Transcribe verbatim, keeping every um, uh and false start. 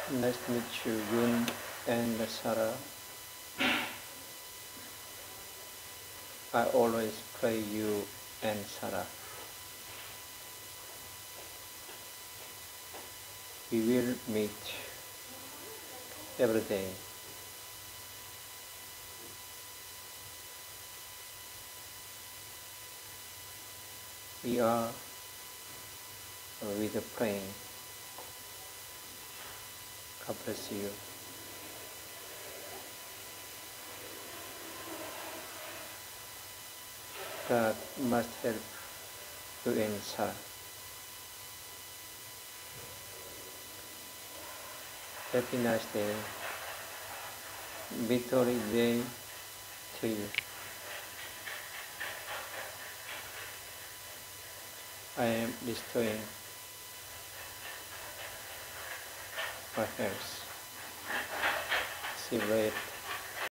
Nice to meet you, Yun and Sarah. I always pray you and Sarah. We will meet every day. We are with the praying. God bless you. God must help you and Sarah. Happy nice day. Victory day to you. I am restoring my health. See you later.